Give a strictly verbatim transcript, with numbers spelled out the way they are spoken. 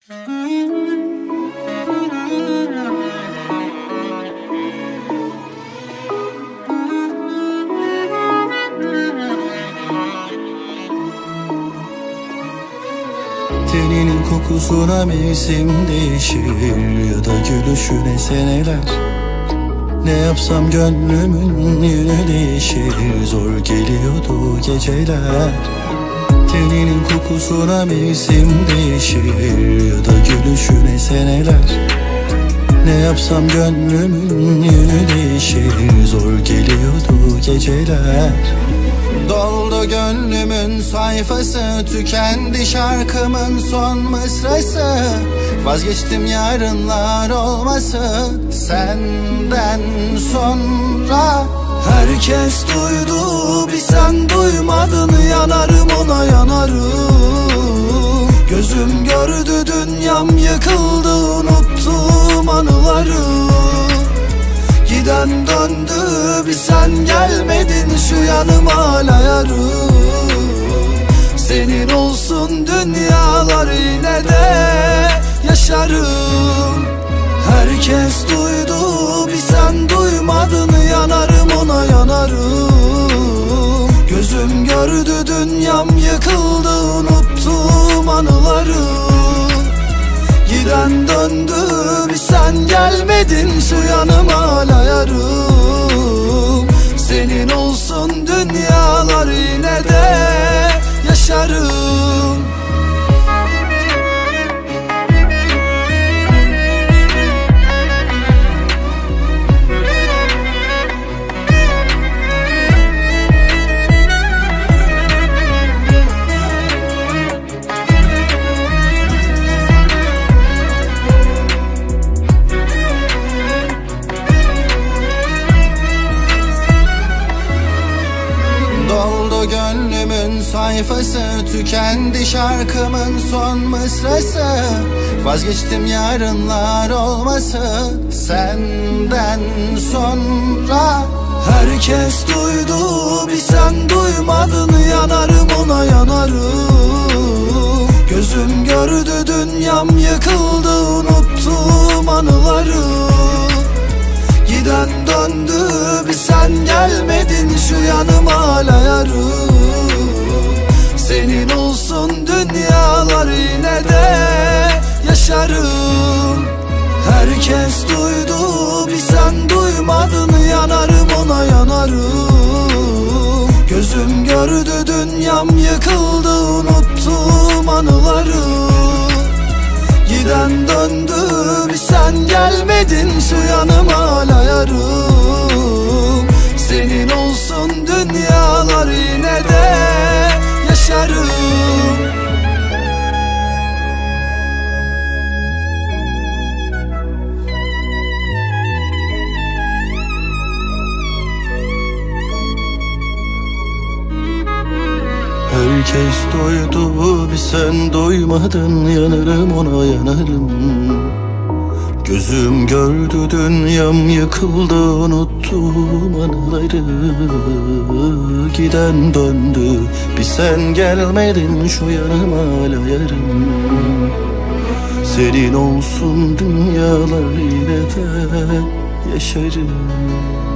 Teninin kokusuna mevsim değişir ya da gülüşüne seneler. Ne yapsam gönlümün yönü değişir, zor geliyordu geceler. Teninin kokusuna mevsim değişir ya da gülüşüne seneler. Ne yapsam gönlümün yönü değişir, zor geliyordu geceler. Doldu gönlümün sayfası, tükendi şarkımın son mısrası. Vazgeçtim yarınlar olması senden sonra. Herkes duydu, bir sen duymadın. Yanarım ona yanarım. Gözüm gördü, dünyam yıkıldı. Unuttum anıları. Giden döndü, bir sen gelmedin. Şu yanım hala yarım. Senin olsun dünyalar, yine de yaşarım. Herkes duydu, bir sen duymadın. Yanarım ona yanarım. Gözüm gördü, dünyam yıkıldı. Unuttum anıları. Giden döndü, bir sen gelmedin. Şu yanım hala yarım. Senin olsun dünyalar, yine de yaşarım. Doldu gönlümün sayfası, tükendi şarkımın son mısrası. Vazgeçtim yarınlar olması senden sonra. Herkes duydu, bir sen duymadın. Yanarım ona yanarım. Gözüm gördü, dünyam yıkıldı. Unuttum anıları. Giden döndü, bir sen gelmedin. Şu yanım hala yarım. Senin olsun dünyalar, yine de yaşarım. Herkes duydu, bir sen duymadın. Yanarım ona yanarım. Gözüm gördü, dünyam yıkıldı. Unuttum anıları. Giden döndü, bir sen gelmedin. Şu yanım hala yarım. Senin olsun dünyalar, yine de yaşarım. Herkes doydu, bir sen doymadın. Yanarım ona yanarım. Gözüm gördü, dünyam yıkıldı. Unuttum anıları. Giden döndü, bir sen gelmedin. Şu yanım hala yarım. Senin olsun dünyalar, yine de yaşarım.